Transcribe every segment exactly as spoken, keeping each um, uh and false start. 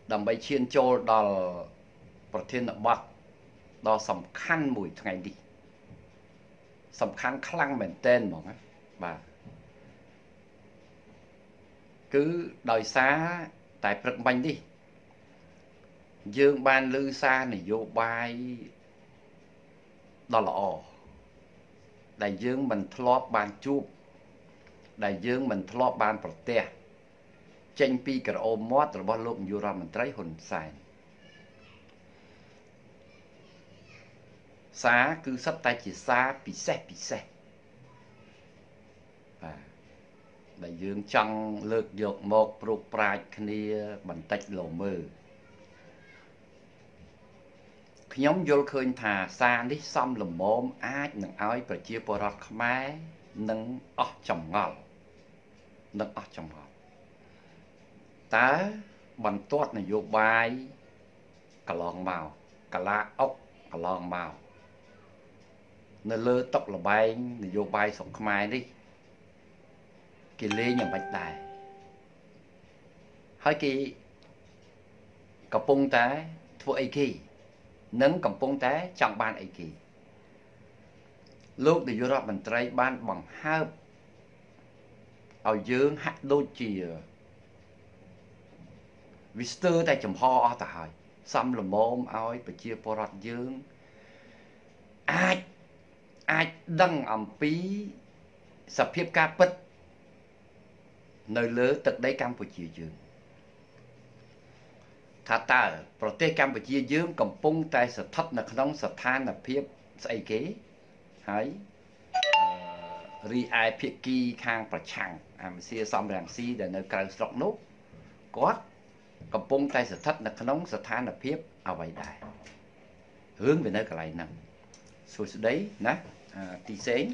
ដើម្បីឈានចូលដល់ប្រធានបទដ៏សំខាន់មួយថ្ងៃនេះសំខាន់ខ្លាំងមែនទែនហ្មងណាបាទគឺដោយសារតែព្រឹកមិញនេះយើងបានលើសារនយោបាយដ៏ល្អដែលយើងមិនធ្លាប់បានជួបដែលយើងមិនធ្លាប់បានប្រទះចេញពីក្រអូមមាត់របស់លោកនាយករដ្ឋមន្ត្រីហ៊ុនសែនសារគឺសិតតែជាសារពិសេសពិសេសបាទដែលយើងចង់លើកយកមកប្រូបប្រាជ្ញគ្នាបន្តិចលោមើលខ្ញុំយល់ឃើញថាសារនេះសមល្មមអាចនឹងឲ្យប្រជាពលរដ្ឋខ្មែរនឹងអស់ចម្ងល់នឹងអស់ចម្ងល់តើបន្ទាត់នយោបាយកន្លងមកកលាអុកកន្លងមកនៅលើតុល្បែងនយោបាយស្រុកខ្មែរនេះគេលេងយ៉ាងម៉េចដែរហើយគេកំពុងតែធ្វើអីគេនិងកំពុងតែចង់បានអីគេលោកនាយករដ្ឋមន្ត្រីបានបង្ហើបឲ្យយើងហាក់ដូចជាវាស្ទើរតែចំហអស់ទៅហើយសំលមមឲ្យប្រជាពលរដ្ឋយើងអាចអាចដឹងអំពីសភាពការពិតនៅលើទឹកដីកម្ពុជាយើងថាតើប្រទេសកម្ពុជាយើងកំពុងតែស្ថិតនៅក្នុងស្ថានភាពស្អីគេហើយរីឯភាគីខាងប្រឆាំងអាមេស៊ីសំរងស៊ីដែលនៅក្រៅស្រុកនោះគាត់កំពុងតែស្ថិតនៅក្នុងស្ថានភាពអ្វីដែររឿងវានៅកន្លែងហ្នឹងសួស្ដីណាទីសេង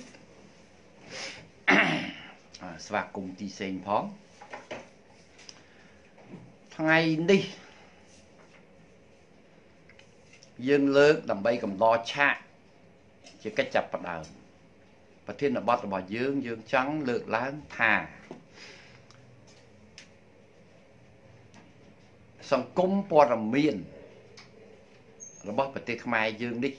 ស្វាគមន៍ទីសេងផងថ្ងៃនេះយើងលើកដើម្បីកំដរឆាកជាកិច្ចចាប់ផ្ដើមប្រធានបទរបស់យើងយើងចង់លើកឡើងថាសង្គមព័ត៌មានរបស់ប្រទេសខ្មែរយើងនេះ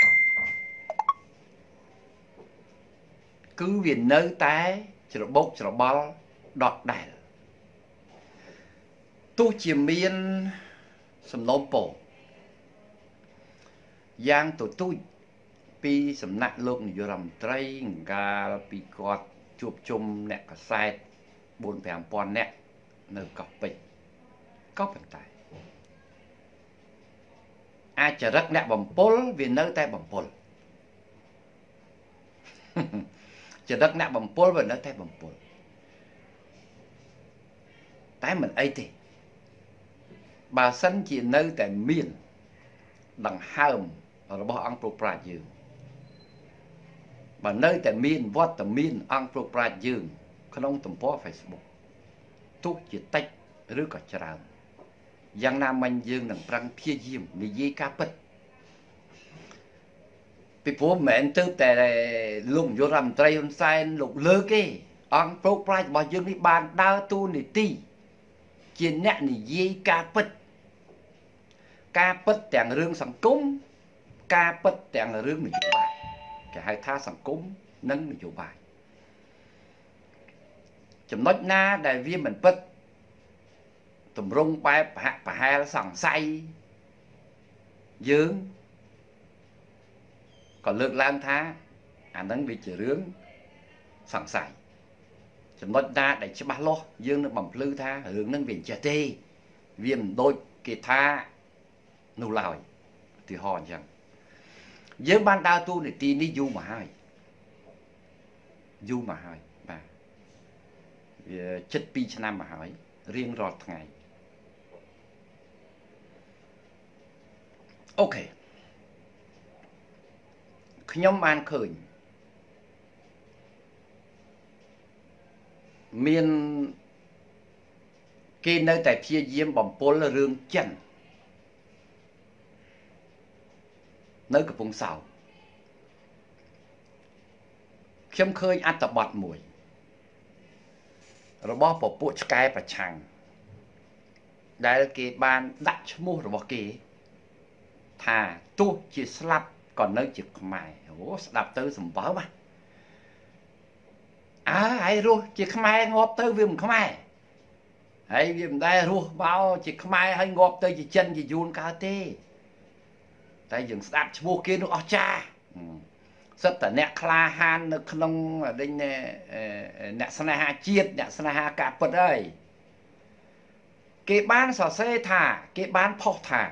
គឺវានៅតែច្របូកច្របល់ដកដែលទោះជាមានសំណូមពរយ៉ាងទទូចពីសំណាក់លោកនាយករដ្ឋមន្ត្រីកាលពីគាត់ជួបជុំអ្នកកសែត បួន ប្រាំពាន់ នាក់នៅកោះពេជ្រក៏ប៉ុន្តែអាចរិតអ្នកបំពុលវានៅតែបំពុលចរិតអ្នកបំពុលវានៅតែបំពុលតែមិនអីទេបើសិនជានៅតែមានដង្ហើមរបស់អង្គប្រប្រាជ្ញយើងបើនៅតែមានវត្តមានអង្គប្រប្រាជ្ញយើងក្នុងទំព័រ Facebook ទោះជាតិចឬក៏ច្រើនយ៉ាងណាមិញយើងនឹងប្រឹងព្យាយាមនិយាយការពិតពីព្រោះមិនមែនទៅតែលោកនាយករដ្ឋមន្ត្រីហ៊ុនសែនលោកលើកទេអង្គប្រប្រាជ្ញរបស់យើងនេះបានដើរតួនាទីជាអ្នកនិយាយការពិតការពិតទាំងរឿងសង្គមការពិតទាំងរឿងនយោបាយគេហៅថាសង្គមនិងនយោបាយចំណុចណាដែលវាមិនពិតទម្រង់បែបប្រហាក់ប្រហែលសង្ស័យយើងក៏លើកឡើងថាអានឹងវាជារឿងសង្ស័យចំណុចណាដែលច្បាស់លាស់យើងនឹងបំភ្លឺថារឿងហ្នឹងវាអញ្ចេះទេវាមិនដូចគេថានោះឡើយឧទាហរណ៍អញ្ចឹងយើងបានដើរតួនាទីនេះយូរមកហើយយូរមកហើយបាទវាជិតពីរឆ្នាំមកហើយរៀងរាល់ថ្ងៃអូខេខ្ញុំបានឃើញមានគេនៅតែព្យាយាមបំពុលរឿងចិននៅកំពង់សោមខ្ញុំឃើញអត្ថបទមួយរបស់ពពួកឆ្កែប្រឆាំងដែលគេបានដាក់ឈ្មោះរបស់គេថាទោះជាស្លាប់ក៏នៅជាខ្មែរអូស្ដាប់ទៅសម្បើមអើហើយរស់ជាខ្មែរងាប់ទៅវាមិនខ្មែរហើយវាមិនដែលរស់មកជាខ្មែរហើយងាប់ទៅជាចិនជាយួនកើតទេតែយើងស្ដាប់ឈ្មោះគេនោះអស្ចារ្យសិតតែអ្នកក្លាហាននៅក្នុងដេញអ្នកស្នេហាជាតិអ្នកស្នេហាការពិតហើយគេបានសរសេរថាគេបានផុសថា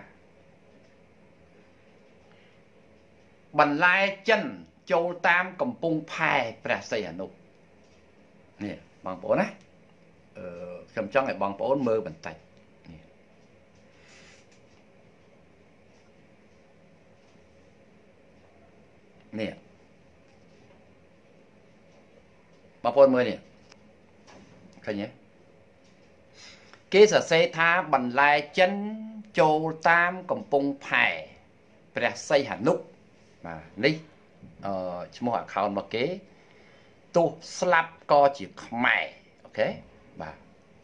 បន្លែចិនចូលតាមកំពង់ផែព្រះសីហនុនេះបងប្អូនណាអឺខ្ញុំចង់ឲ្យបងប្អូនមើលបន្តិចនេះបងប្អូនមើលនេះឃើញទេគេសរសេរថាបន្លែចិនចូលតាមកំពង់ផែព្រះសីហនុបាទនេះអឺឈ្មោះ account របស់គេទោះស្លាប់ក៏ជាខ្មែរអូខេបាទ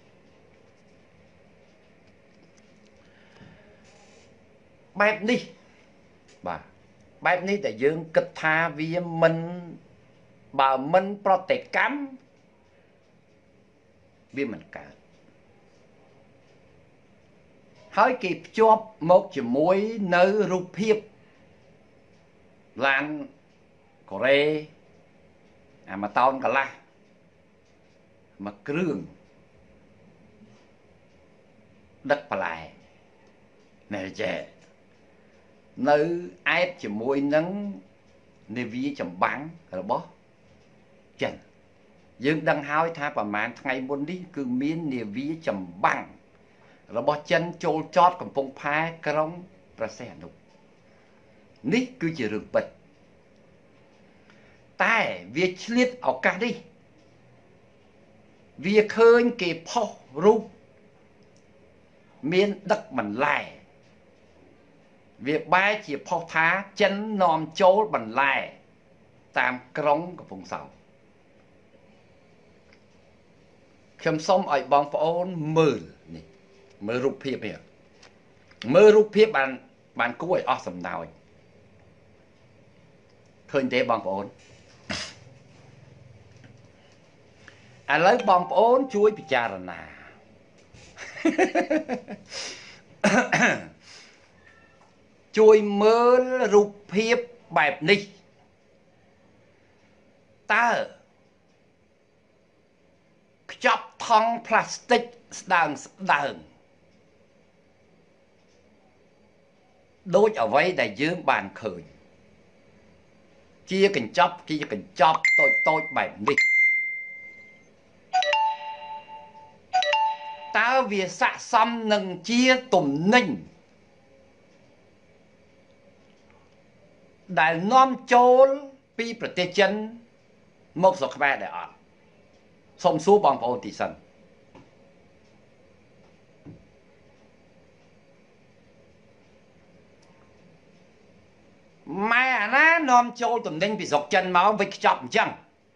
បែបនេះបាទបែបនេះដែលយើងគិតថាវាមិនបើមិនប្រតិកម្មវាមិនកើតហើយគេភ្ជាប់មកជាមួយនៅរូបភាពឡានកូរ៉េអាមួយតោនកន្លះមួយគ្រឿងដឹកបន្លែណែចេនៅអែបជាមួយនឹងនាវាចម្បាំងរបស់ចិនយើងដឹងហើយថាប្រហែលថ្ងៃមុននេះគឺមាននាវាចម្បាំងរបស់ចិនចូលចតកំពង់ផែក្រុងព្រះសីហនុនេះគឺជារឿងពិតតែវាឆ្លៀតឱកាសនេះវាឃើញគេផុសរូបមានដឹកបន្លែវាបែរជាផុសថាចិននាំចូលបន្លែតាមក្រុងកំពង់សោមខ្ញុំសូមឲ្យបងប្អូនមើលនេះមើលរូបភាពនេះមើលរូបភាពបានបានគួរឲ្យអស់សំណើចឃើញទេបងប្អូនឥឡូវបងប្អូនជួយពិចារណាជួយមើលរូបភាពបែបនេះតើខ្ចប់ថង់ផ្លាស្ទិកស្ដើងស្ដើងដូចអ្វីដែលយើងបានឃើញជាកញ្ចប់ជាកញ្ចប់តូចតូចបែបនេះតើវាស័ក្តិសមនឹងជាទំនិញដែលនាំចូលពីប្រទេសចិនមកស្រុកខ្មែរដែរអត់សូមសួរបងប្អូនទីសិនម៉ែអាណានាំចូលទំនិញពីស្រុកចិនមកវិចខ្ចប់អញ្ចឹង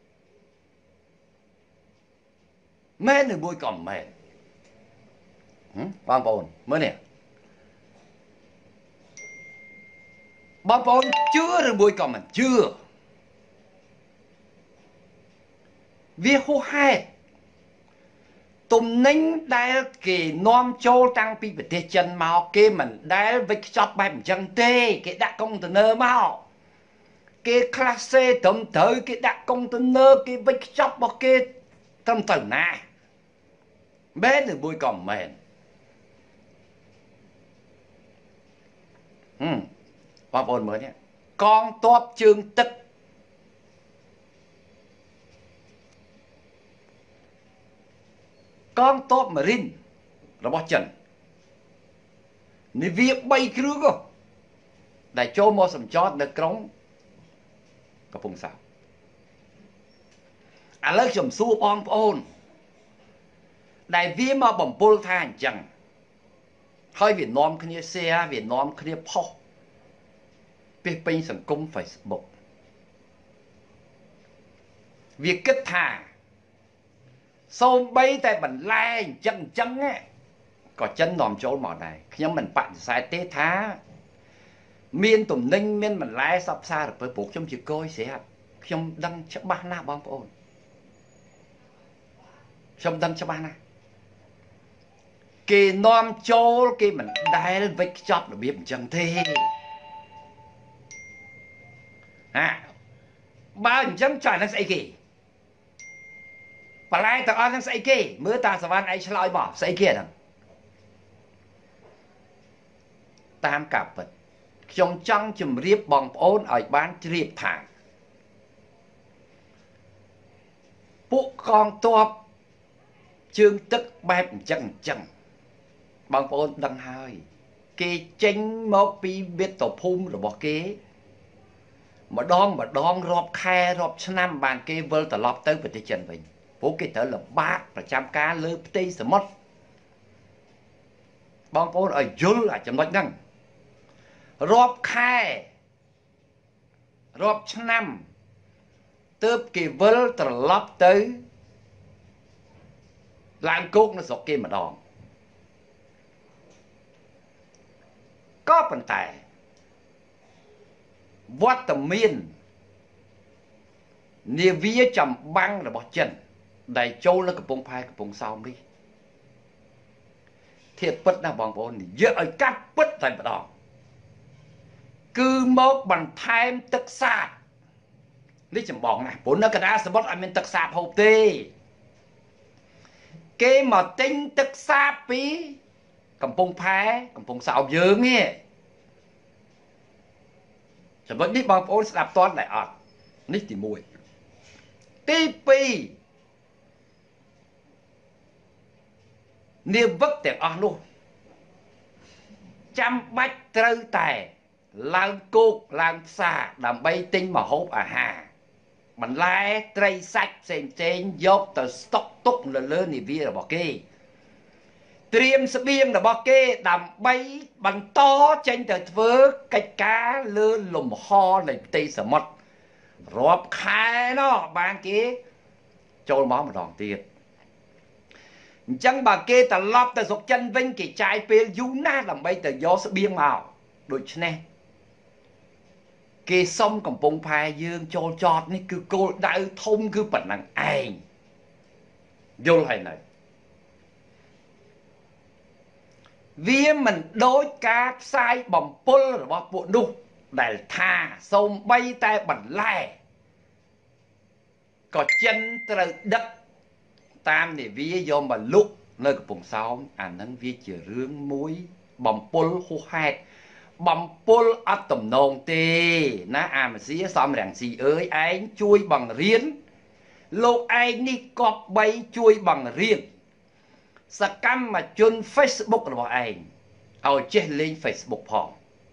មែនឬមួយក៏មិនមែនបងប្អូនមើលនេះបងប្អូនជឿឬមួយក៏មិនជឿវាហួសហេតុទំនិញដែលគេនាំចូលតាំងពីប្រទេសចិនមកគេមិនដែលវិចខ្ចប់បែបអញ្ចឹងទេគេដាក់កុងតឺន័រមកគេខ្លះសេត្រឹមត្រូវគេដាក់កុងតឺន័រគេវិចខ្ចប់របស់គេត្រឹមត្រូវណាមែនឬមួយក៏មិនមែនហឹមបងប្អូនមើលនេះកងទ័ពជើងទឹកកងទ័ពម៉ារីនរបស់ចិននាវាបីគ្រឿងដែលចូលមកសម្ចតនៅក្រុងកំពង់សោមឥឡូវខ្ញុំសួរបងប្អូនដែលវាមកបំពុលថាអញ្ចឹងហើយវានាំគ្នា share វានាំគ្នាផុសពេញពេញសង្គម Facebook វាគិតថាសូម្បីតែបន្លែអញ្ចឹងអញ្ចឹងក៏ចិននាំចូលមកដែរខ្ញុំមិនបដិសេធទេថាមានទំនិញមានបន្លែសពផ្សារទៅព្រោះខ្ញុំជាគយស្រាប់ខ្ញុំដឹងច្បាស់ណាស់បងប្អូនខ្ញុំដឹងច្បាស់ណាស់គេនាំចូលគេមិនដែលវិចខ្ចប់របៀបអញ្ចឹងទេហាបើអញ្ចឹងចុះអានឹងស្អីគេបន្លែទាំងអស់ហ្នឹងស្អីគេមើលតាសវណ្ណឯងឆ្លើយមកស្អីគេហ្នឹងតាមការពិតខ្ញុំចង់ជម្រាបបងប្អូនឲ្យបានជ្រាបថាពួកកងទ័ពជើងទឹកបែបអញ្ចឹងអញ្ចឹងបងប្អូនដឹងហើយគេចេញមកពីមាតុភូមិរបស់គេម្ដងម្ដងរាប់ខែរាប់ឆ្នាំបានគេវិលត្រឡប់ទៅប្រទេសចិនវិញព្រោះគេត្រូវលំបាកប្រចាំការលើផ្ទៃសមុទ្របងប្អូនឲ្យយល់អាចំណុចហ្នឹងរាប់ខែរាប់ឆ្នាំទើបគេវិលត្រឡប់ទៅឡើងគោកនៅស្រុកគេម្ដងក៏ប៉ុន្តែវត្តមាននាវាចម្បាំងរបស់ចិនដែលចូលនៅកំពង់ផែកំពង់សោមនេះធៀបពិតណាបងប្អូននិយាយឲ្យកាត់ពិតតែម្ដងគឺមកបន្ថែមទឹកសាបនេះចម្បងណាស់ព្រោះនៅកណ្ដាលសមុទ្រអត់មានទឹកសាបហូបទេគេមកទិញទឹកសាបពីកំពង់ផែកំពង់សោមយើងនេះចំណុចនេះបងប្អូនស្ដាប់តន់តែអត់នេះទីមួយទីពីរនាវិកទាំងអស់នោះចាំបាច់ត្រូវតែឡើងគោកឡើងផ្សារដើម្បីទិញម្ហូបអាហារបន្លែត្រីសាច់ផ្សេងផ្សេងយកទៅស្តុកទុកនៅលើនាវារបស់គេត្រៀមស្បៀងរបស់គេដើម្បីបន្តចេញទៅធ្វើកិច្ចការលើលំហនៃផ្ទៃសមុទ្ររាប់ខែណោះបានគេចូលមកម្ដងទៀតអញ្ចឹងបើគេត្រឡប់ទៅស្រុកចិនវិញគេចាយពេលយូរណាស់ដើម្បីទៅយកស្បៀងមកដូច្នេះគេសុំកំពង់ផែយើងចូលចតនេះគឺគោលដៅធំគឺប៉ុណ្ណឹងឯងយល់ហើយនៅវាមិនដូចការផ្សាយបំពុលរបស់ពួកនោះដែលថាសូម្បីតែបន្លែក៏ចិនត្រូវដឹកតាមនាវាយកមកលុកនៅកំពង់សោមអានឹងវាជារឿងមួយបំពុលហួសហេតុបំពុលអត់តំណងទេណាអាមេស៊ីសំរងស៊ីអើយឯងជួយបង្រៀនលោកឯងនេះគប្បីជួយបង្រៀនសកម្មជន Facebook របស់ឯងឲ្យចេះលេង Facebook ផង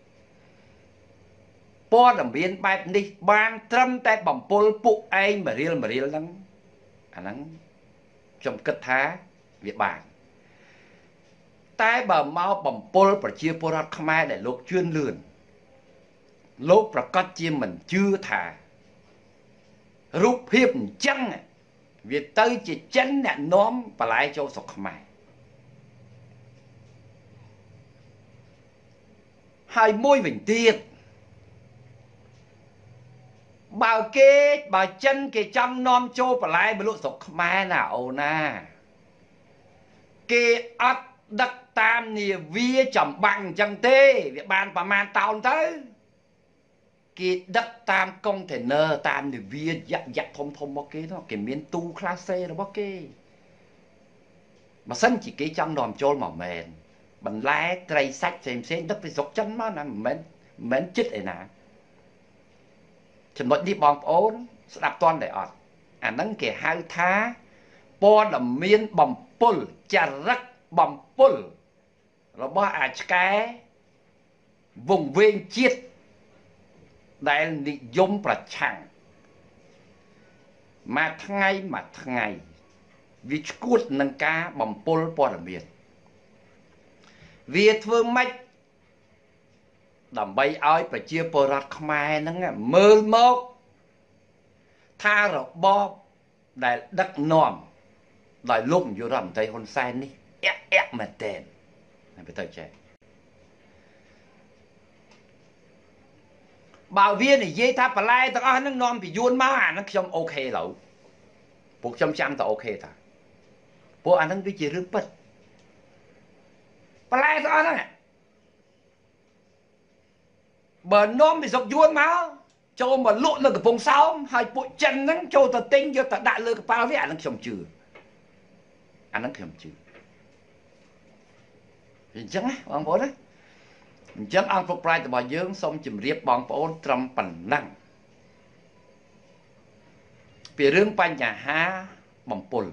ព័ត៌មានបែបនេះបានត្រឹមតែបំពុលពួកឯងមរៀលមរៀលហ្នឹងអាហ្នឹងខ្ញុំគិតថាវាបានតែបើមកបំពុលប្រជាពលរដ្ឋខ្មែរដែលលោកជឿនលឿនលោកប្រកាសជាមិនជឿថារូបភាពអញ្ចឹងវាទៅជាចិនអ្នកនាំបន្លែចូលស្រុកខ្មែរហើយមួយវិញទៀតបើគេបើចិនគេចង់នាំចូលបន្លែមកលក់ស្រុកខ្មែរណាអូនណាគេអត់ដឹកតាមនាវាចម្បាំងអញ្ចឹងទេវាបានប្រមាណតោនទៅគេដឹកតាមកុងតេន័រតាមនាវាយ៉ាក់យ៉ាក់ធំធំរបស់គេនោះគេមានទូក្លាសេរបស់គេបើសិនជាគេចង់នាំចូលមកមែនបន្លែត្រីសាច់ផ្សេងផ្សេងដឹកពីស្រុកចិនមកណាមិនមែនមិនមែនចិត្តឯណាចំណុចនេះបងប្អូនស្ដាប់តន់តែអត់អាហ្នឹងគេហៅថាព័ត៌មានបំពុលចរិតបំពុលរបស់អាឆ្កែវង្វេងជាតិដែលនិយមប្រឆាំងមួយថ្ងៃមួយថ្ងៃវាឈួតនឹងការបំពុលព័ត៌មានវាធ្វើម៉េចដើម្បីឲ្យប្រជាពលរដ្ឋខ្មែរហ្នឹងមើលមកថារបបដែលដឹកនាំដោយលោកនាយករដ្ឋមន្ត្រីហ៊ុនសែននេះអែកអែកមែនទែន phải tới trẻ bảo viên này dây tháp lại tao ăn nó non bị yuan máu à nó trong ok lẩu buộc trong trăm tao ok ta buộc ăn nó cái gì rước bật lại tao ăn nó bờ non bị dọc yuan máu cho mà lộn lên cái vùng sau hai bụi chân nó cho tao tinh cho tao đại lừa cái bao với ăn nó trong trừ ăn nó trong trừ chẳng á ông bố đấy chẳng ăn phục prai từ bà dương xong chìm riết bóng bố trăm phần năng vì rương bánh nhà ha bằng bùn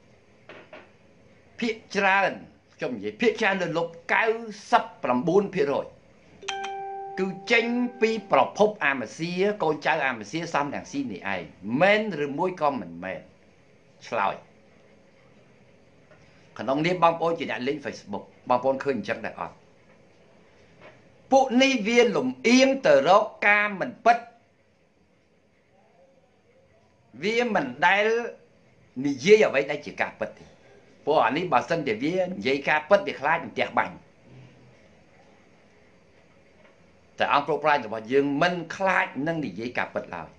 phía tràn trong gì phía tràn lên lục cao sắp làm bốn phía rồi cứ tranh pi bảo phúc à mà xía con trai à mà xía xăm đằng xí này ai men rồi môi con mình men sợi còn ông đi băng bố chỉ đã lên Facebook băng bố khơi chắc đại ọt phụ ni viên lùm yên tờ đó ca mình bất vì mình đây ni dây ở đây đây chỉ cả bất thì phụ ở đây bà sân để viên dây ca bất để khai mình tẹt bànhแต่អង្គប្រុសប្រាជ្ញរបស់យើងមិនខ្លាចនឹងនិយាយការពិតឡើយ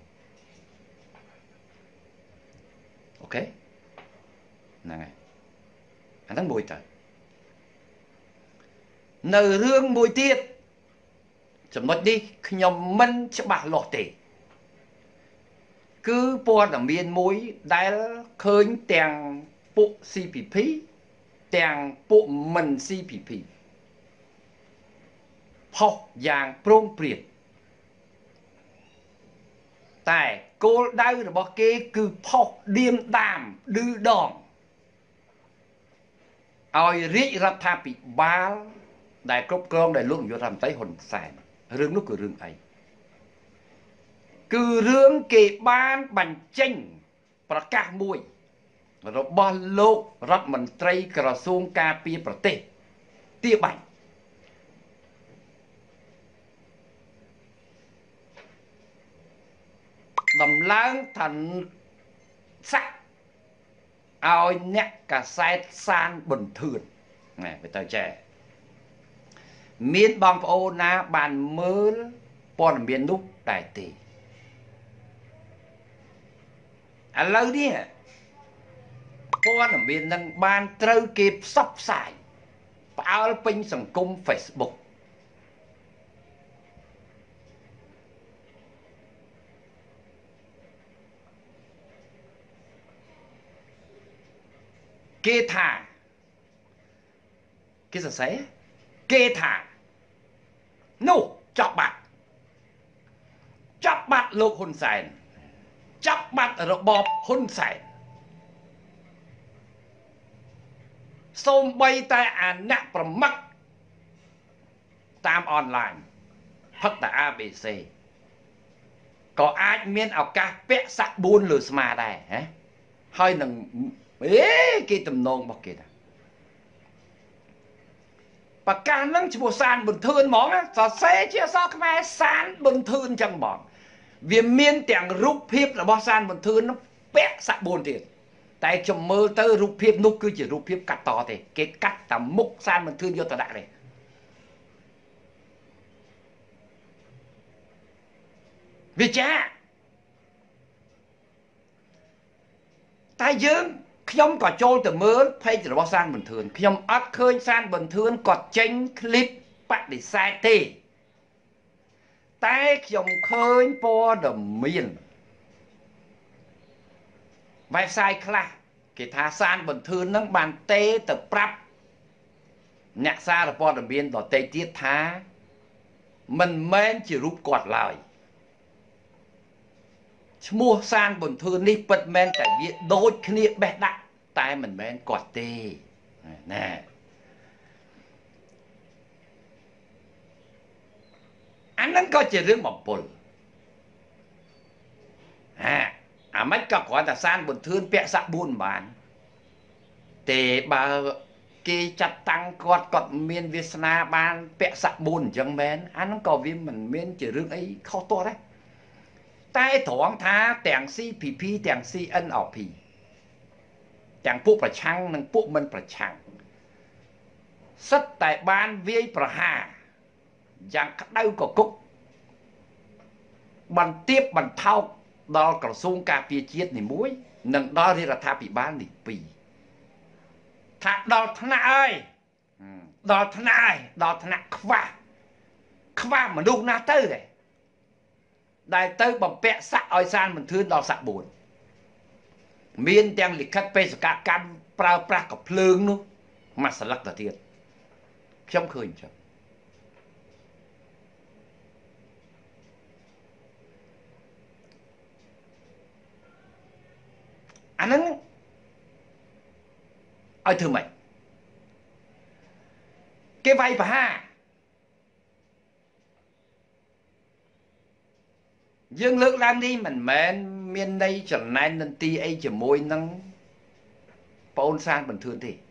អូខេហ្នឹងហើយអាហ្នឹងមួយទៅនៅរឿងមួយទៀតចំណុចនេះខ្ញុំមិនច្បាស់លាស់ទេគឺព័ត៌មានមួយដែលឃើញទាំងពួក ซี พี พี ទាំងពួកមិន ซี พี พีផុសយ៉ាងព្រមព្រៀងតែគោលដៅរបស់គេគឺផុសឌៀមដាមឌឺដងឲ្យរាជរដ្ឋាភិបាលដែលគ្រប់គ្រងដោយលោកនាយករដ្ឋមន្ត្រីហ៊ុនសែនរឿងនោះគឺរឿងអីគឺរឿងគេបានបញ្ចេញប្រកាសមួយរបស់លោករដ្ឋមន្ត្រីក្រសួងការពារប្រទេសទាបាញ់ដំឡើងថាសាក់ឲ្យអ្នកកាសែតសានបន្ទឿនណែទៅទៅចែមានបងប្អូនណាបានមើលព័ត៌មាននោះដែរទេឥឡូវនេះព័ត៌មាននឹងបានត្រូវគេផ្សព្វផ្សាយផ្អើលពេញសង្គម Facebookគេថាគេសរសេរគេថានោះចាប់បាត់ចាប់បាត់លោកហ៊ុនសែនចាប់បាត់របបហ៊ុនសែនសូម្បីតែអាអ្នកប្រមាក់តាមអនឡាញផឹកតែ a b c ក៏អាចមានឱកាសពាក់សាក់បួនលើស្មាដែរហ៎ហើយនឹងអេគេតំណងរបស់គេតាប្រកាសហ្នឹងឈ្មោះសានប៊ុនធឿនហ្មងសរសេរជាអក្សរខ្មែរសានប៊ុនធឿនចឹងហ្មងវាមានទាំងរូបភាពរបស់សានប៊ុនធឿនពាក់សាក់បួនទៀតតែខ្ញុំមើលទៅរូបភាពនោះគឺជារូបភាពកាត់តទេគេកាត់តែមុខសានប៊ុនធឿនយកទៅដាក់ទេវាចាតែយើងខ្ញុំក៏ចូលទៅមើល page របស់សានប៊ុនធឿនខ្ញុំអត់ឃើញសានប៊ុនធឿនគាត់ចេញ clip បដិសេធទេតែខ្ញុំឃើញព័ត៌មាន website ខ្លះគេថាសានប៊ុនធឿននឹងបានទេទៅប្រាប់អ្នកសារព័ត៌មានដទៃទៀតថាមិនមែនជារូបគាត់ឡើយឈ្មោះសានប៊ុនធឿននេះពិតមែនតែវាដូចគ្នាបេះដាក់តែមិនមែនគាត់ទេណែអាហ្នឹងក៏ជារឿងបំពុលហាអាមិនក៏គ្រាន់តែសានប៊ុនធឿនពាក់សាក់បួនបានទេបើគេចាត់តាំងគាត់គាត់មានវាសនាបានពាក់សាក់បួនអញ្ចឹងមែនអាហ្នឹងក៏វាមិនមានជារឿងអីខុសទាស់ដែរតែត្រង់ថាទាំង ซี พี พี ទាំង ซี เอ็น อาร์ พี ទាំងពួកប្រឆាំងនិងពួកមិនប្រឆាំងសិតតែបានវាយប្រហារយ៉ាងក្តៅកគុកបន្ទាបបន្ថោកដល់ក្រសួងការពារជាតិនីមួយនិងដល់រាជរដ្ឋាភិបាលនេះពីរថាដល់ថ្នាក់អើយដល់ថ្នាក់ហើយដល់ថ្នាក់ខ្វះខ្វះមនុស្សណាទៅឯងដែលទៅបំពាក់សាក់ឲ្យសានមិនធឿនដល់សាក់បួនមានទាំងលិខិតបេសកកម្មប្រើប្រាស់កំភ្លើងនោះមួយស្លឹកទៅទៀតខ្ញុំឃើញចឹងអាហ្នឹងឲ្យធ្វើម៉េចគេវាយប្រហារយើងលើកឡើងនេះមិនមែនមានន័យចំណែននន្ទីអីជាមួយនឹងប្អូនសានបន្ទឿនទេ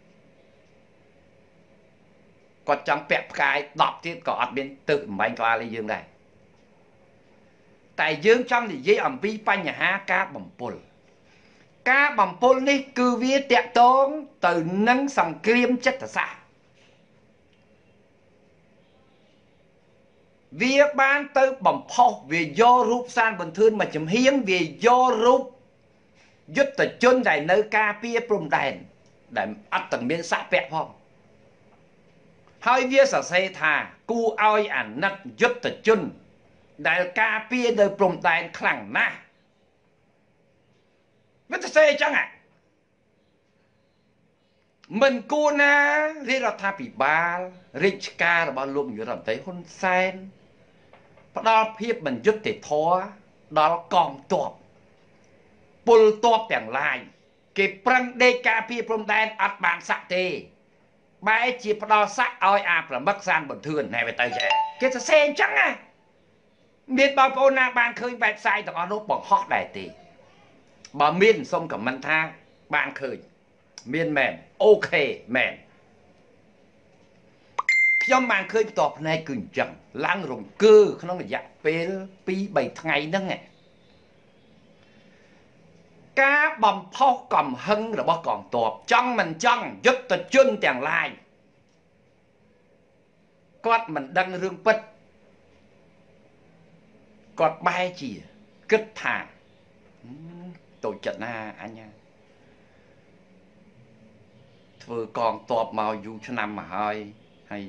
គាត់ចង់ពាក់ផ្កាយដប់ទៀតក៏អត់មានទឹកបំបែងក្បាលឲ្យយើងដែរតែយើងចង់និយាយអំពីបញ្ហាការបំពុលការបំពុលនេះគឺវាតាក់ទងទៅនឹងសង្គ្រាមចិត្តសាស្ត្រវាបានទៅបំផុសវាយករូបសានបន្ទឿនមកចំហៀងវាយករូបយុទ្ធជនដែលនៅការពារព្រំដែនដែលអត់ទាំងមានសាក់ពាក់ផងហើយវាសរសេរថាគួរឲ្យអាណិតយុទ្ធជនដែលការពារនៅព្រំដែនខ្លាំងណាស់វាសរសេរអញ្ចឹងហ่ะមិនគួរណារាជរដ្ឋាភិបាលរាជការរបស់លោកនាយករដ្ឋមន្ត្រីហ៊ុនសែនផ្ដល់ភាពមិនយុត្តិធម៌ដល់កងទ័ពពលទ័ពទាំងឡាយគេប្រឹងដេកការពារព្រំដែនអត់បានសាក់ទេបែរជាផ្ដល់សាក់ឲ្យអាប្រមឹកសានបន្ទឿនណែទៅចេះគេសរសេរអញ្ចឹងណាមានបងប្អូនណាបានឃើញបែបផ្សាយទាំងអស់នោះបង្ហោះដែរទេបើមានសូមខមមិនថាបានឃើញមានមែនអូខេមែនខ្ញុំបានឃើញផ្ទាល់ភ្នែកគឺអញ្ចឹងឡើងរង្គើក្នុងរយៈពេលពីរបីថ្ងៃហ្នឹងការបំផុសកំហឹងរបស់កងទ័ពចង់មិនចង់យុទ្ធជនទាំងឡាយគាត់មិនដឹងរឿងពិតគាត់បែរជាគិតថាតូចចិត្តណាអញធ្វើកងទ័ពមកយូរឆ្នាំមកហើយហើយ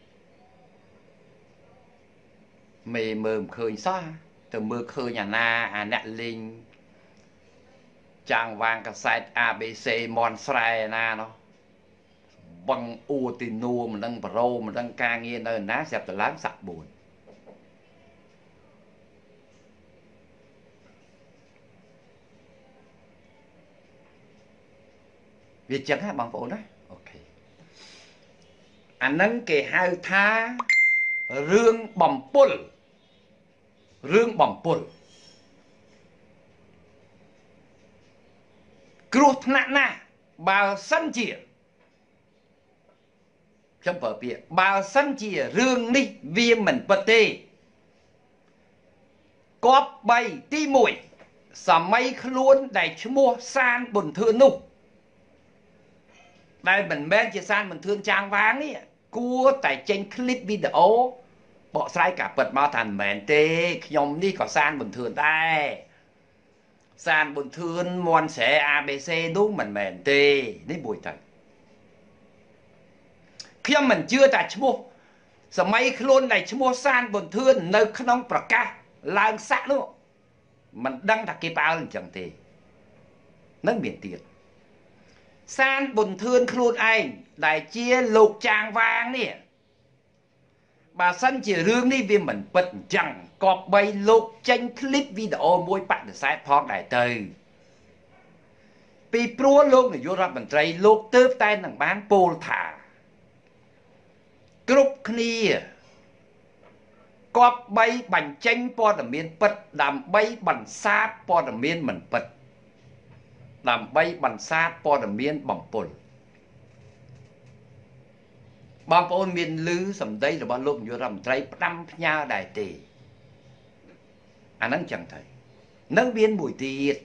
មេមើលមិនឃើញសោះទៅមើលឃើញអាណាអាអ្នកលេងចាងវាងកសែត a b c មនស្រែណានោះបងអ៊ូទីនួមិនដឹងប្រូមិនដឹងការងារនៅណាស្រាប់តែឡើងសាក់បួនវាចឹងហ่ะបងប្អូនណាអូខេអាហ្នឹងគេហៅថារឿងបំពុលរឿងបំពុលគ្រោះថ្នាក់ណាស់បើសិនជាខ្ញុំប្រើពាក្យបើសិនជារឿងនេះវាមិនពិតទេគប្បីទីមួយសម័យខ្លួនដែលឈ្មោះសានប៊ុនធឿននោះដែលមិនមែនជាសានប៊ុនធឿនចាងវាងនេះគួរតែចេញคลิปវីដេអូបកស្រាយការពិតមកថាមិនមែនទេខ្ញុំនេះក៏សានប៊ុនធឿនដែរសានប៊ុនធឿនមន់ស្រែ a b c នោះមិនមែនទេនេះមួយទៅខ្ញុំមិនជឿតែឈ្មោះសម័យខ្លួនដែលឈ្មោះសានប៊ុនធឿននៅក្នុងប្រកាសឡើងសាក់នោះមិនដឹងថាគេផ្អើលអញ្ចឹងទេនឹងមានទៀតសានប៊ុនធឿនខ្លួនឯងដែលជាលោកចាងវាងនេះបើសិនជារឿងនេះវាមិនពិតអញ្ចឹងគប្បីលោកចេញคลิปវីដេអូមួយបដិសេធផងដែរទៅពីព្រោះលោកនាយករដ្ឋមន្ត្រីលោកទើបតែនឹងបានពោលថាគ្រប់គ្នាគប្បីបញ្ចេញព័ត៌មានពិតដើម្បីបន្សាបព័ត៌មានមិនពិតដើម្បីបន្សាបព័ត៌មានបំពុលបងប្អូនមានឮសម្ដីរបស់លោកនាយករដ្ឋមន្ត្រីផ្ដាំផ្ញើដែរទេអាហ្នឹងចឹងទៅនឹងមានមួយទៀត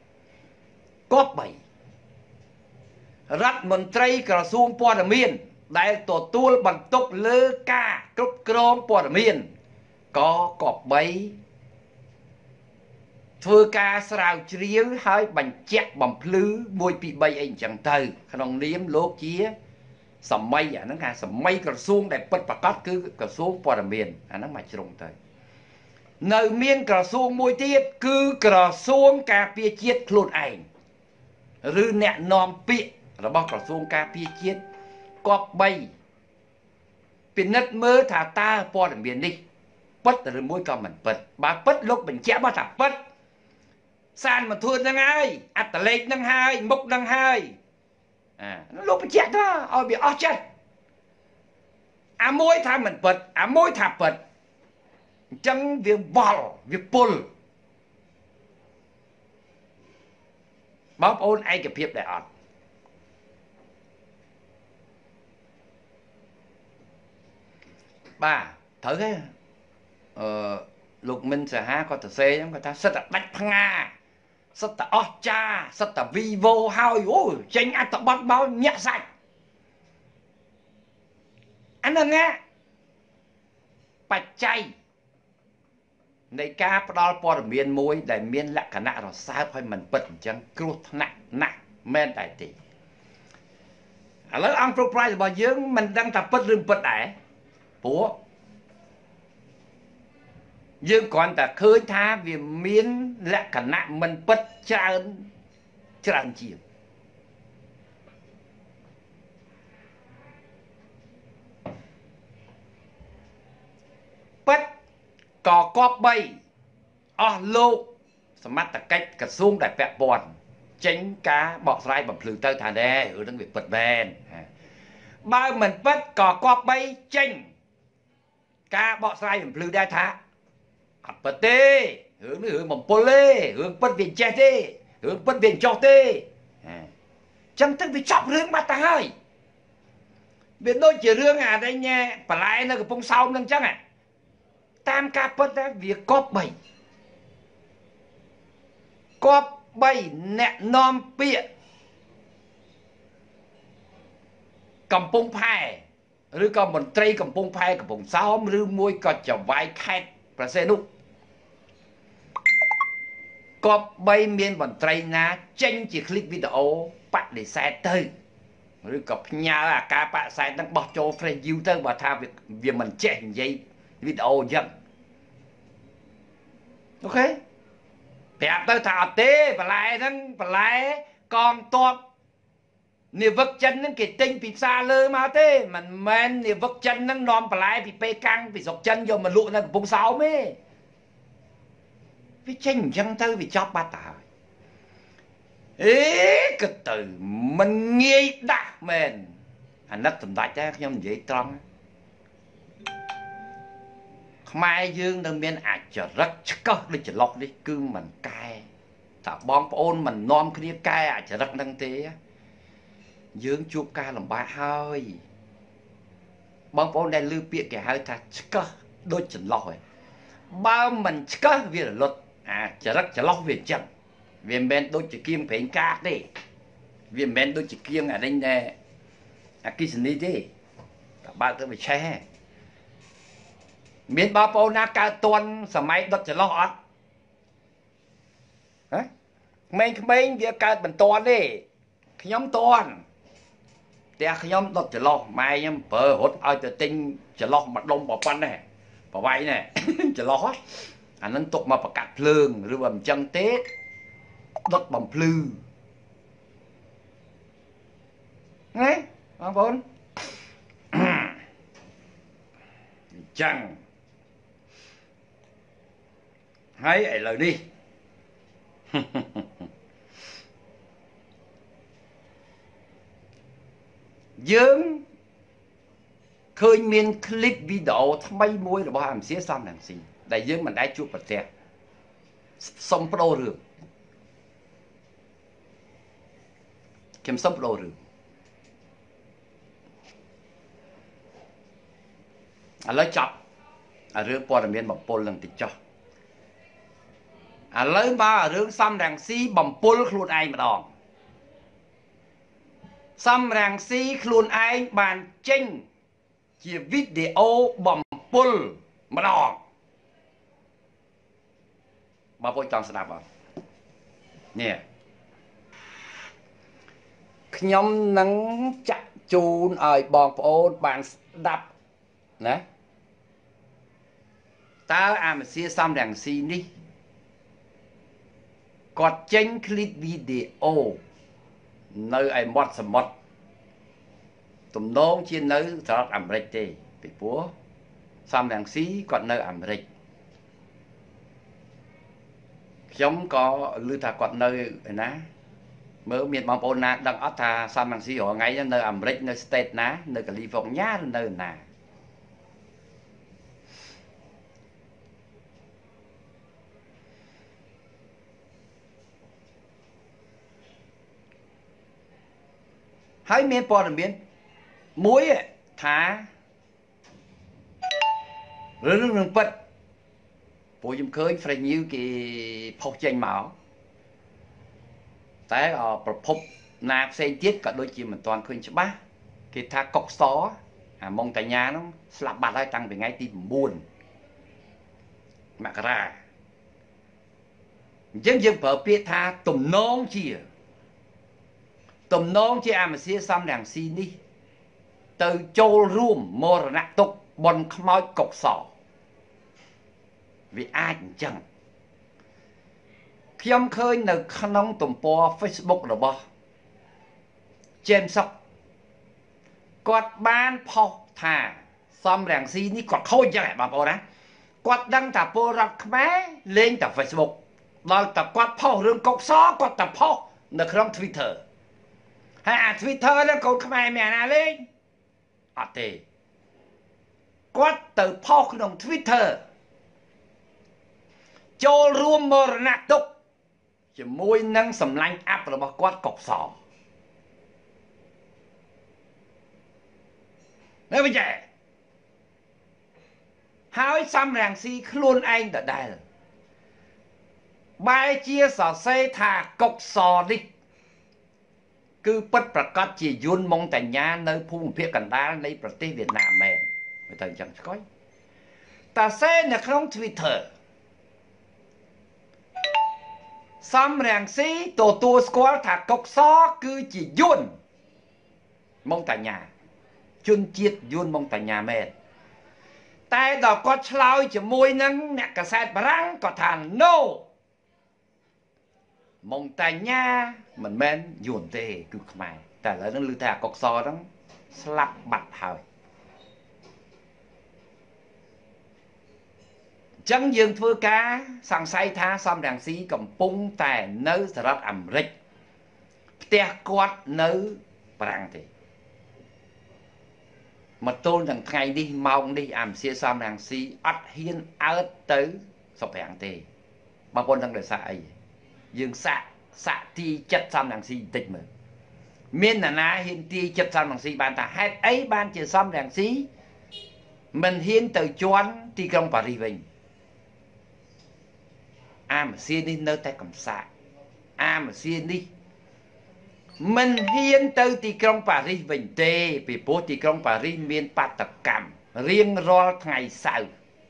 គប្បីរដ្ឋមន្ត្រីក្រសួងព័ត៌មានដែលទទួលបន្ទុកលើការគ្រប់គ្រងព័ត៌មានក៏គប្បីធ្វើការស្រាវជ្រាវហើយបញ្ជាក់បំភ្លឺមួយពីរបីអីអញ្ចឹងទៅក្នុងនាមលោកជាសម័យអាហ្នឹងថាសម័យក្រសួងដែលពិតប្រាកដគឺក្រសួងព័ត៌មានអាហ្នឹងមកជ្រុងទៅនៅមានក្រសួងមួយទៀតគឺក្រសួងការពារជាតិខ្លួនឯងឬអ្នកនាំពាក្យរបស់ក្រសួងការពារជាតិគប្បីពិនិត្យមើលថាតើព័ត៌មាននេះពិតឬមួយក៏មិនពិតបើពិតលោកបញ្ជាក់មកថាពិតសានមកធួនហ្នឹងហើយអត្តលេខហ្នឹងហើយមុខហ្នឹងហើយអាលោកបញ្ជាក់ទៅឲ្យវាអស់ចិត្តអាមួយថាមិនពិតអាមួយថាពិតអញ្ចឹងវាវល់វាពុលបងប្អូនឯកភាពដែរអត់បាទត្រូវទេអឺលោកមិនសាហាគាត់ទៅសេហ្នឹងគាត់ថាសិតតែដាច់ផ្ងាសិតតែអស់ចាសិតតែ Vivo ហើយអូចេញអត្ថបទបោញាក់សាច់អាហ្នឹងណាបច្ច័យនៃការផ្ដល់ព័ត៌មានមួយដែលមានលក្ខណៈរសើបហើយមិនពិតអញ្ចឹងគ្រោះថ្នាក់ណាស់មែនតែទេឥឡូវអង្គប្រប្រាយរបស់យើងមិនដឹងថាពិតឬមិនពិតដែរព្រោះយើងគ្រាន់តែឃើញថាវាមានលក្ខណៈមិនពិតច្រើនច្រើនជាងពិតក៏គប្បីអស់លោកសមត្ថកិច្ចក្រសួងដែលពាក់ព័ន្ធចេញការបកស្រាយបំភ្លឺទៅថាណែរឿងហ្នឹងវាពិតមែនបើមិនពិតក៏គប្បីចេញការបកស្រាយបំភ្លឺដែរថាអត់ពិតទេរឿងនេះរឿងបំពុលទេរឿងពិតវាចេះទេរឿងពិតវាចោះទេអញ្ចឹងទៅវាចប់រឿងបាត់ទៅហើយវាដូចជារឿងអានេះញ៉ែបន្លែនៅកំពង់សោមហ្នឹងអញ្ចឹងតាមការពិតទៅវាគប្បីគប្បីអ្នកនាំពាក្យកំពង់ផែឬក៏មន្ត្រីកំពង់ផែកំពង់សោមឬមួយក៏ចៅហ្វាយខេត្តប្រសេនុគប្បីមានមន្ត្រីណាចេញជាឃ្លីបវីដេអូបដិសេធទៅឬក៏ផ្ញើអាការបដិសេធនឹងបោះចូល Fresh View ទៅបើថាវាមិនចេះនិយាយវីដេអូអញ្ចឹងអូខេប្រាប់ទៅថាអត់ទេបន្លែហ្នឹងបន្លែកងតបនាវិកចិនហ្នឹងគេទិញពីផ្សារលើមកទេមិនមែននាវិកចិនហ្នឹងនាំបន្លែពីប៉េកាំងពីស្រុកចិនយកមកលក់នៅកំពង់សោមទេវាចេញអញ្ចឹងទៅវាចប់បាត់ទៅហើយអេក៏ទៅមិនងាយដាស់មែនអាណិតសម្ដេចតែខ្ញុំនិយាយត្រង់ខ្មែរយើងនៅមានអាចរិតឆ្កឹះដូចច្រឡុកនេះគឺមិនកែថាបងប្អូនមិននាំគ្នាកែអាចរិតនឹងទេយើងជួបការលំបាកហើយបងប្អូនដែលឮពាក្យគេហៅថាឆ្កឹះដូចច្រឡុកឯងបើមិនឆ្កឹះវារលត់អាចរិតច្រឡុកវាអញ្ចឹងវាមិនមែនដូចជាគៀងប្រេងកាតទេវាមិនមែនដូចជាគៀងអានេះណែអគិសនីទេតែបើទៅវាឆេះមានបងប្អូនណាកើតតន់សម័យដុតចន្លោះអត់ហ៎ក្មេងៗវាកើតមិនតន់ទេខ្ញុំតន់ផ្ទះខ្ញុំដុតចន្លោះម៉ែខ្ញុំប្រើរត់ឲ្យទៅទិញចន្លោះមួយដុំប៉ុណ្ណេះប្រវាយណែចន្លោះអានឹងទុកមកប្រកាត់ភ្លើងឬបើមិនចឹងទេដុតបំភ្លឺណាបងប្អូនអញ្ចឹងហើយឥឡូវនេះយើងឃើញមានคลิปវីដេអូថ្មីមួយរបស់អាមសៀសំរងស៊ីដែលយើងមិនដែលជួបប្រទះសុំប្ដូររឿងខ្ញុំសុំប្ដូររឿងឥឡូវចប់រឿងព័ត៌មានបំពុលនឹងតិចចុះឥឡូវមករឿងសំរងស៊ីបំពុលខ្លួនឯងម្ដងសំរាំងស៊ីខ្លួនឯងបានចេញជាវីដេអូបំពុលម្ដងបងប្អូនចង់ស្ដាប់អត់នេះខ្ញុំនឹងចាក់ជូនឲ្យបងប្អូនបានស្ដាប់ណាតើអាមេសៀសំរាំងស៊ីនេះគាត់ចេញคลิปវីដេអូនៅឯមាត់សមុទ្រទំនងជានៅសហរដ្ឋអាមេរិកទេពីព្រោះសំរាំងស៊ីគាត់នៅអាមេរិកខ្ញុំក៏ឮថាគាត់នៅឯណាមើលមានបងប្អូនណាដឹងអត់ថាសំរាំងស៊ីរាល់ថ្ងៃនៅអាមេរិកនៅ state ណានៅកាលីហ្វ័រញ៉ាឬនៅណាហើយមានព័ត៌មានមួយថារឿងនឹងពិតព្រោះខ្ញុំឃើញ Fresh News គេផុសចេញមកតែប្រភពណាផ្សេងទៀតក៏ដូចជាមិនទាន់ឃើញច្បាស់គេថាកុកសអាម៉ុងតាញ៉ានោះស្លាប់បាត់ហើយតាំងពីថ្ងៃទី9មករាអញ្ចឹងយើងប្រើពាក្យថាទំនងជាទំនងជាអាមេសៀសំរាំងស៊ីនេះទៅចូលរួមមរណទុក្ខបនខ្មោចកុកសវាអាចអញ្ចឹងខ្ញុំឃើញនៅក្នុងទំព័រ Facebook របស់ James Sok គាត់បានផុសថាសំរាំងស៊ីនេះគាត់ខូចអញ្ចឹងបងប្អូនណាគាត់ដឹងថាពលរដ្ឋខ្មែរលេងតែ Facebook ដល់តែគាត់ផុសរឿងកុកសគាត់តែផុសនៅក្នុង Twitter ហើយអា Twitter ហ្នឹងកូនខ្មែរមានអាណាលេងអត់ទេគាត់ទៅផុសក្នុង Twitter ចូលរួមមរណទុក្ខជាមួយនឹងសម្លាញ់អាប់របស់គាត់កុកសនេះវិញទេហើយសំរាំងស៊ីខ្លួនឯងដដែលបែរជាសរសេរថាកុកសនេះគឺពិតប្រកបជាយន្តម៉ុងតាញ៉ានៅភូមិភាគកណ្ដាលនៃប្រទេសវៀតណាមមែនមើលទៅអញ្ចឹងស្គយតាសេនៅក្នុង Twitter សំរាំងស៊ីទទួលស្គាល់ថាកុកសគឺជាយន្តម៉ុងតាញ៉ាជនជាតិយន្តម៉ុងតាញ៉ាមែនតែដល់គាត់ឆ្លើយជាមួយនឹងអ្នកកាសែតបារាំងគាត់ថា no ម៉ុងតាញ៉ាមិនមែនយន្តទេគឺខ្មែរតែឥឡូវហ្នឹងឮថាកុកសហ្នឹងស្លាប់បាត់ហើយអញ្ចឹងយើងធ្វើការសង្ស័យថាសំរាំងស៊ីកំពុងតែនៅសហរដ្ឋអាមេរិកផ្ទះគាត់នៅបារាំងទេមកទល់នឹងថ្ងៃនេះម៉ោងនេះអាមេសៀសំរាំងស៊ីអត់ហ៊ានអើតទៅសុប្រាំងទេបងប្អូនដឹងដោយសារអីយើងសាក់សាក់ទីចិត្តសំរាំងស៊ីបន្តិចមើលមាននរណាហ៊ានទីចិត្តសំរាំងស៊ីបានថាហេតុអីបានជាសំរាំងស៊ីមិនហ៊ានទៅជន់ទីក្រុងប៉ារីសវិញអាមេសៀនេះនៅតែកំសាកអាមេសៀនេះមិនហ៊ានទៅទីក្រុងប៉ារីសវិញទេពីព្រោះទីក្រុងប៉ារីសមានបាតកម្មរៀងរាល់ថ្ងៃសៅរ៍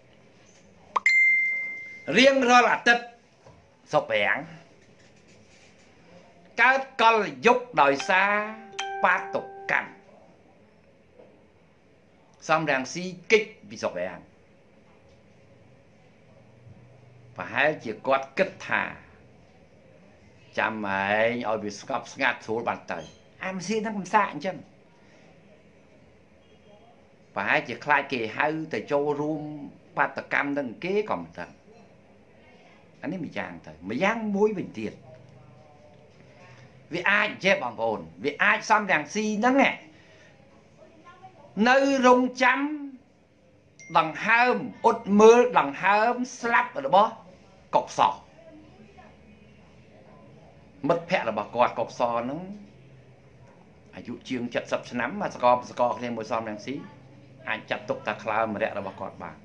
រៀងរាល់អាទិត្យសុបរាំងកើតកលយុគដោយសារបាតុកម្មសំរាំងស៊ីគិចពីសុបរាំងប្រហែលជាគាត់គិតថាចាំឯងឲ្យវាស្ងប់ស្ងាត់ស្រួលបានទៅអាមេសៀហ្នឹងកំសាកអញ្ចឹងប្រហែលជាខ្លាចគេហៅទៅចូលរួមបាតកម្មនឹងគេក៏មិនដឹងអានេះមួយយ៉ាងទៅមួយយ៉ាងមួយវិញទៀតវាអាចចេះបងប្អូនវាអាចសំរាំងស៊ីហ្នឹងនៅរងចាំដង្ហើមអ៊ុតមើលដង្ហើមស្លាប់របស់កុកសមិត្តភ័ក្តិរបស់គាត់កុកសហ្នឹងអាយុជាងเจ็ดสิบឆ្នាំមកសកលសកលគ្នាមួយសំរាំងស៊ីអាចចាត់ទុកថាខ្លើមរៈរបស់គាត់បាន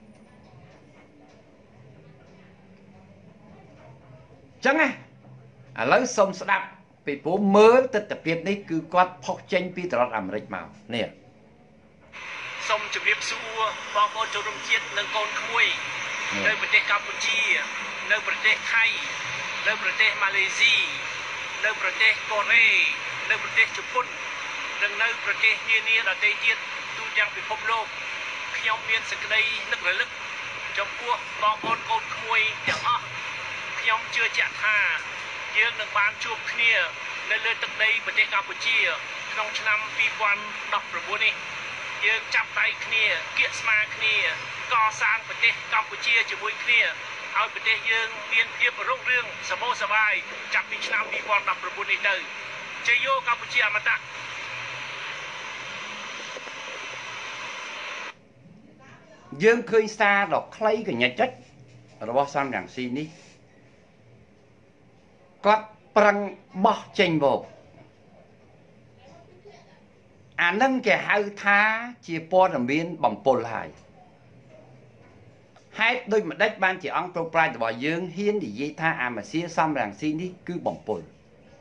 ចឹងណាឥឡូវសូមស្ដាប់ពីព្រោះមើលទស្សនវិជ្ជានេះគឺគាត់ផុសចេញពីតរដ្ឋអាមេរិកមកនេះសូមជម្រាបសួរបងប្អូនជនរួមជាតិនិងកូនក្មួយនៅប្រទេសកម្ពុជានៅប្រទេសថៃនៅប្រទេសម៉ាឡេស៊ីនៅប្រទេសកូរ៉េនៅប្រទេសជប៉ុននិងនៅប្រទេសនានាដទៃទៀតទូទាំងពិភពលោកខ្ញុំមានសេចក្តីនឹករលឹកចំពោះបងប្អូនកូនក្មួយទាំងអស់ខ្ញុំជឿជាក់ថាយើងនឹងបានជួបគ្នានៅលើទឹកដីប្រទេសកម្ពុជាក្នុងឆ្នាំពីរពាន់ដប់ប្រាំបួននេះយើងចាប់ដៃគ្នាគៀកស្មាគ្នាកសាងប្រទេសកម្ពុជាជាមួយគ្នាឲ្យប្រទេសយើងមានភាពរុងរឿងសម្បូរសប្បាយចាប់ពីឆ្នាំពីរពាន់ដប់ប្រាំបួននេះទៅជ័យយោកម្ពុជាអមតៈយើងឃើញសារដ៏ខ្លីកញ្ញាចិត្តរបស់សំរងស៊ីនេះគាត់ប្រឹងបោះចេញមកអានឹងគេហៅថាជាព័ត៌មានបំពុលហើយហេតុដូចម្ដេចបានជាអង្គប្រប្រាជ្ញរបស់យើងហ៊ាននិយាយថាអាម៉ាស៊ីសំរងស៊ីនេះគឺបំពុល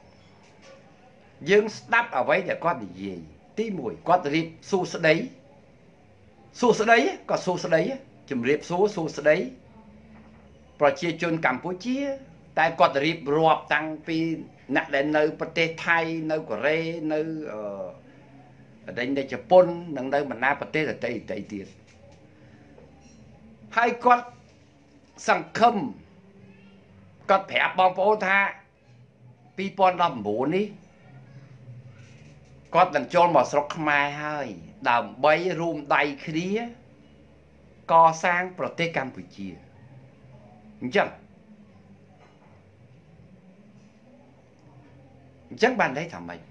យើងស្ដាប់អ្វីដែលគាត់និយាយទីមួយគាត់រៀបសួស្ដីសួស្ដីក៏សួស្ដីជំរាបសួរសួស្ដីប្រជាជនកម្ពុជាតែគាត់រៀបរាប់តាំងពីអ្នកដែលនៅប្រទេសថៃនៅកូរ៉េនៅអឺប្រទេសនៅជប៉ុននិងនៅបណ្ដាប្រទេសដទៃៗទៀតហើយគាត់សង្ឃឹមគាត់ប្រាប់បងប្អូនថាពីរពាន់ដប់ប្រាំបួននេះគាត់នឹងចូលមកស្រុកខ្មែរហើយដើម្បីរួមដៃគ្នាកសាងប្រទេសកម្ពុជាអញ្ចឹងអញ្ចឹងបានន័យថាម៉េច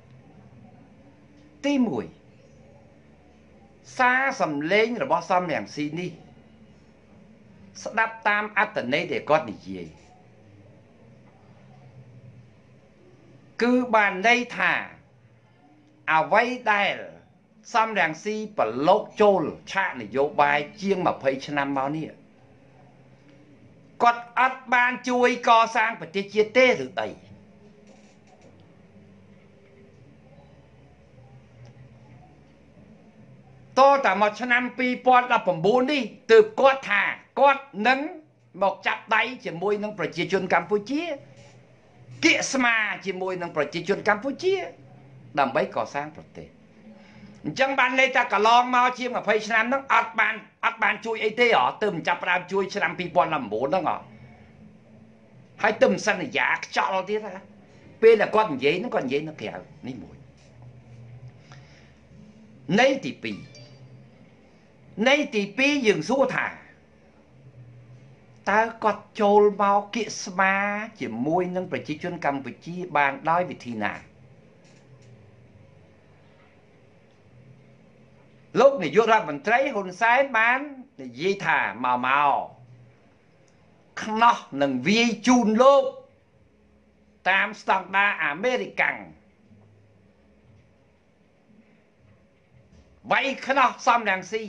ទីមួយសារសំឡេងរបស់សំរងស៊ីនេះស្ដាប់តាមអត្ថន័យដែលគាត់និយាយគឺបានន័យថាអ្វីដែលសំរងស៊ីប្រឡូកចូលឆាកនយោបាយជាងម្ភៃឆ្នាំមកនេះគាត់អត់បានជួយកសាងប្រទេសជាតិទេឬអីតតែមកឆ្នាំពីរពាន់ដប់ប្រាំបួននេះទើបគាត់ថាគាត់នឹងមកចាប់ដៃជាមួយនឹងប្រជាជនកម្ពុជាគៀកស្មាជាមួយនឹងប្រជាជនកម្ពុជាដើម្បីកសាងប្រទេសអញ្ចឹងបានន័យថាកន្លងមកជាងម្ភៃឆ្នាំហ្នឹងអត់បានអត់បានជួយអីទេហ៎ទើបចាប់ផ្ដើមជួយឆ្នាំពីរពាន់ដប់ប្រាំបួនហ្នឹងហ៎ហើយទើបសន្យាខ្ចល់ទៀតហ៎ពេលដែលគាត់និយាយហ្នឹងគាត់និយាយនៅក្រៅនេះមួយន័យទីពីរន័យទីពីរយើងសួរថាតើគាត់ចូលមកគៀកស្មាជាមួយនឹងប្រជាជនកម្ពុជាបានដោយវិធីណាលោកនាយករដ្ឋមន្ត្រីហ៊ុនសែនបាននិយាយថាមកមកខ្នោះនឹងវាយជូនលោកតាមស្តង់ដារអាមេរិកាំងវាយខ្នោះសំរងស៊ី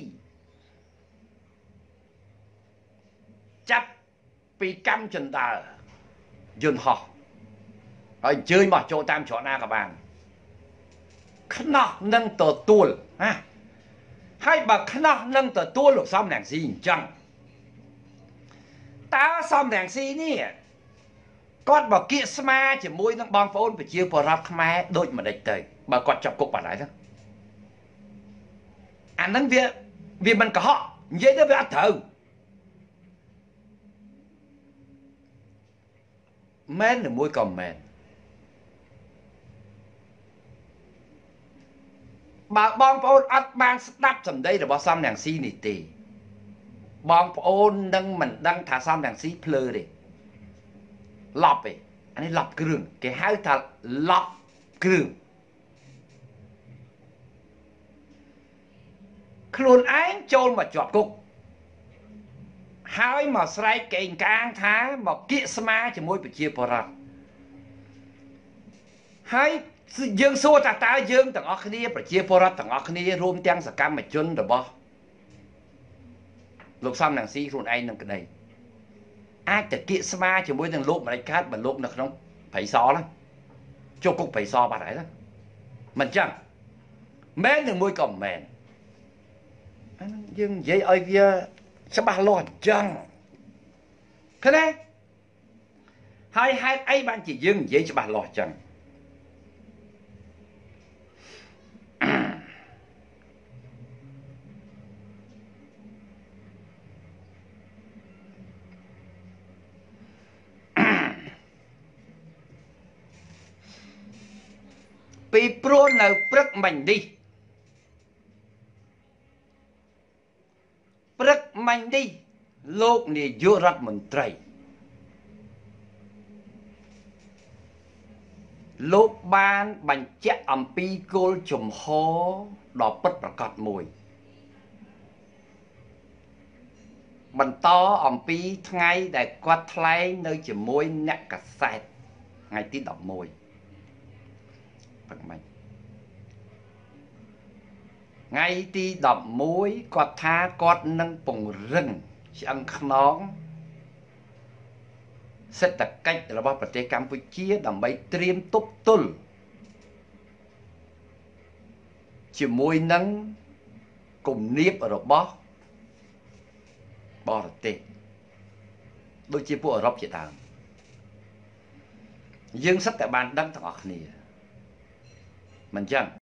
ចាប់ពីកម្មចន្ទើយន្តហោះហើយអញ្ជើញមកចូលតាមច្រកណាក៏បានខ្នោះនឹងទទួលណាហើយបើខ្នោះនឹងទទួលលោកសំរងស៊ីអញ្ចឹងតើសំរងស៊ីនេះគាត់មកគៀកស្មាជាមួយនឹងបងប្អូនប្រជាពលរដ្ឋខ្មែរដូចម្ដេចទៅបើគាត់ចាប់គុកបាត់ហើយហ្នឹងអាហ្នឹងវាវាមិនកុហកនិយាយទៅវាអត់ត្រូវមែនឬមួយក៏មែនបើបងប្អូនអត់បានស្ដាប់សម្ដីរបស់សំរងស៊ីនេះទេបងប្អូននឹងមិនដឹងថាសំរងស៊ីភ្លើទេឡប់ទេអានេះឡប់គ្រឿងគេហៅថាឡប់គ្រឿងខ្លួនឯងចូលមកជាប់គុកហើយមកស្រែកកេងកាងថាមកគៀកស្មាជាមួយប្រជាពលរដ្ឋហើយយើងសួរថាតើយើងទាំងអស់គ្នាប្រជាពលរដ្ឋទាំងអស់គ្នារួមទាំងសកម្មជនរបស់លោកសំរងស៊ីខ្លួនឯងនឹងក្តីអាចតែគៀកស្មាជាមួយនឹងលោកម្ដេចកើតបើលោកនៅក្នុង bảy xó lắm cho cục bảy xó bà đấy đó mình chẳng mến được môi còn mền nhưng vậy ơi kia sẽ bà lo chẳng thế này hai hai ấy bạn chỉ dừng vậy sẽ bà lo chẳngពីព្រោះនៅព្រឹកមិញនេះព្រឹកមិញនេះលោកនាយករដ្ឋមន្ត្រីលោកបានបញ្ជាក់អំពីគោលជំហរដ៏ពិតប្រាកដមួយបន្តអំពីថ្ងៃដែលគាត់ថ្លែងនៅជាមួយអ្នកកាសែតថ្ងៃទីដប់មួយព្រឹកមិញថ្ងៃទីដប់មួយគាត់ថាគាត់នឹងពង្រឹងឆ្អឹងខ្នងសេដ្ឋកិច្ចរបស់ប្រទេសកម្ពុជាដើម្បីត្រៀមទប់ទល់ជាមួយនឹងគំនាបរបស់បរទេសដូចជាពួកអឺរ៉ុបជាដើមយើងសិតតែបានដឹងទាំងអស់គ្នាមិនចឹង